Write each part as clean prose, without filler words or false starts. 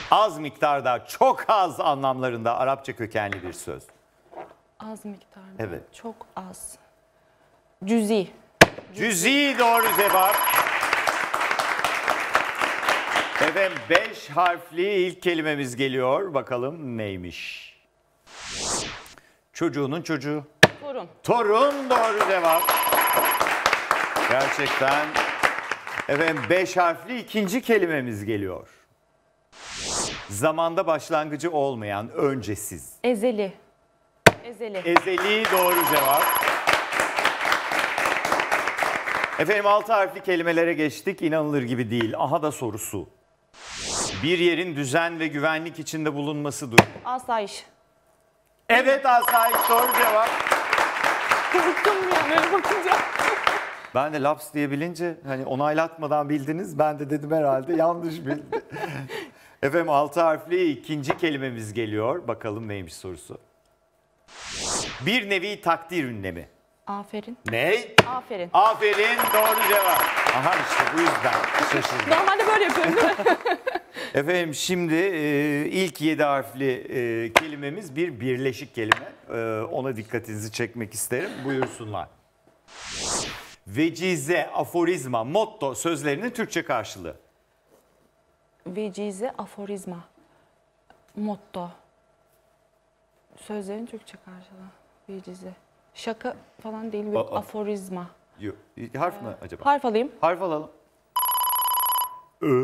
Az miktarda, çok az anlamlarında Arapça kökenli bir söz. Az miktarda. Evet. Çok az. Cüzi. Cüzi doğru cevap. Efendim 5 harfli ilk kelimemiz geliyor. Bakalım neymiş? Çocuğunun çocuğu. Torun. Torun doğru cevap. Gerçekten. Efendim 5 harfli ikinci kelimemiz geliyor. Zamanda başlangıcı olmayan, öncesiz. Ezeli. Ezeli. Ezeli doğru cevap. Efendim 6 harfli kelimelere geçtik. İnanılır gibi değil. Aha da sorusu. Bir yerin düzen ve güvenlik içinde bulunması durumu. Asayiş. Evet asayiş doğru cevap. Korktum ya böyle bakınca. Ben de laps diye bilince hani onaylatmadan bildiniz. Ben de dedim herhalde yanlış bildi. Efendim 6 harfli ikinci kelimemiz geliyor. Bakalım neymiş sorusu. Bir nevi takdir ünlemi. Aferin. Ne? Aferin. Aferin doğru cevap. Aha işte bu yüzden şaşırdım. Normalde böyle yapıyorum değil mi? Efendim şimdi ilk 7 harfli kelimemiz bir birleşik kelime. Ona dikkatinizi çekmek isterim. Buyursunlar. Vecize, aforizma, motto sözlerinin Türkçe karşılığı. Vecize, aforizma. Motto. Sözlerin Türkçe karşılığı. Vecize. Şaka falan değil. Bir aforizma. Yok. Harf mı acaba? Harf alayım. Harf alalım. Ö.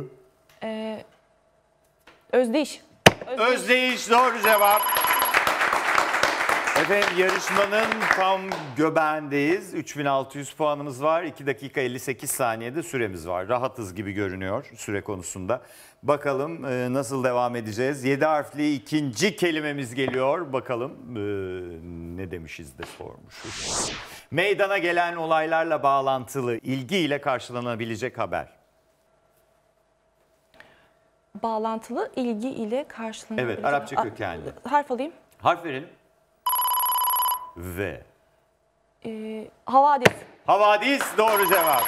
Özdeyiş. Özdeyiş doğru cevap. Efendim yarışmanın tam göbeğindeyiz. 3600 puanımız var. 2 dakika 58 saniyede süremiz var. Rahatız gibi görünüyor süre konusunda. Bakalım nasıl devam edeceğiz. 7 harfli ikinci kelimemiz geliyor. Bakalım ne demişiz de sormuşuz. Meydana gelen olaylarla bağlantılı, ilgiyle karşılanabilecek haber. Bağlantılı, ilgi ile karşılanabilecek. Evet, Arapça kökenli. Harf alayım. Harf verelim. V. Havadis. Havadis doğru cevap.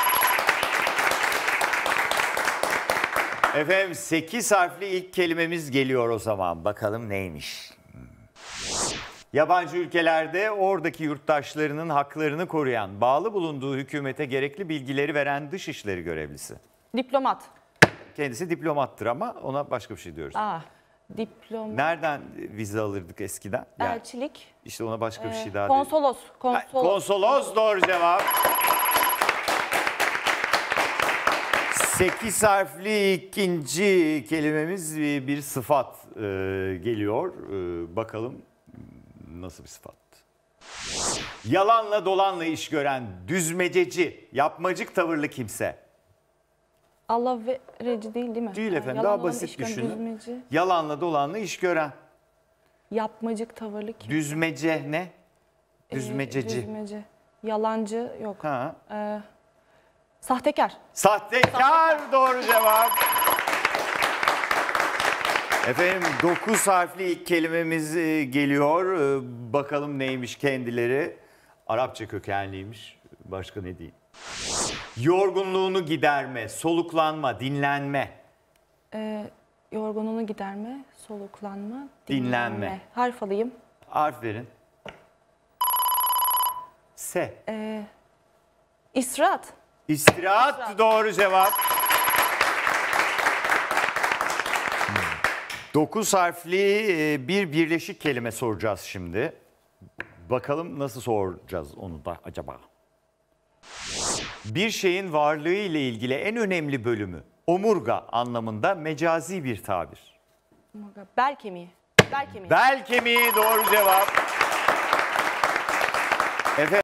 Efendim 8 harfli ilk kelimemiz geliyor o zaman. Bakalım neymiş? Yabancı ülkelerde oradaki yurttaşlarının haklarını koruyan, bağlı bulunduğu hükümete gerekli bilgileri veren dışişleri görevlisi. Diplomat. Kendisi diplomattır ama ona başka bir şey diyoruz. Diplomat. Nereden vize alırdık eskiden? Yani Elçilik. işte ona başka bir şey daha. Konsolos. Konsolos doğru cevap. 8 harfli ikinci kelimemiz bir sıfat geliyor. Bakalım nasıl bir sıfat? Yalanla dolanla iş gören, düzmececi, yapmacık tavırlı kimse. Allah verici değil mi? Değil efendim, daha basit düşünün. Düzmeci. Yalanla dolanla iş gören. Yapmacık tavırlı kim? Düzmece ne? Düzmececi. Düzmece. Yalancı yok. Ha. Sahtekar. Sahtekar doğru cevap. Efendim 9 harfli ilk kelimemiz geliyor. Bakalım neymiş kendileri. Arapça kökenliymiş. Başka ne diyeyim? Yorgunluğunu giderme, soluklanma, dinlenme. Yorgunluğunu giderme, soluklanma, Dinlenme. Harf alayım. Harf verin. S. İsrat. İstirahat doğru cevap. 9 harfli bir birleşik kelime soracağız şimdi. Bakalım nasıl soracağız onu da acaba? Bir şeyin varlığı ile ilgili en önemli bölümü omurga anlamında mecazi bir tabir. Bel kemiği. Bel kemiği. Bel kemiği doğru cevap. Efendim